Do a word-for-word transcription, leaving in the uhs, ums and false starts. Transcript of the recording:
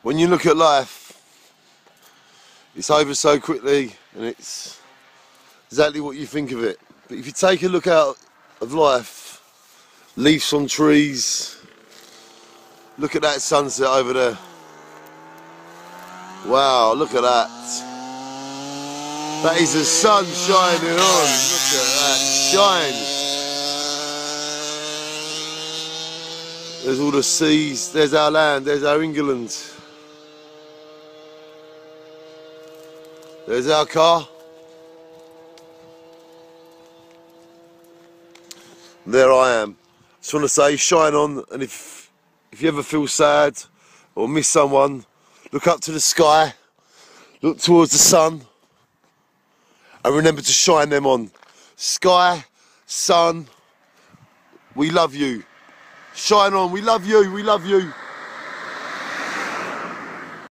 When you look at life, it's over so quickly and it's exactly what you think of it. But if you take a look out of life, leaves on trees, look at that sunset over there. Wow, look at that. That is the sun shining on. Look at that shine. There's all the seas, there's our land, there's our England. There's our car. There I am. Just want to say, shine on, and if if you ever feel sad or miss someone, look up to the sky, look towards the sun, and remember to shine them on. Sky, sun, we love you. Shine on, we love you, we love you.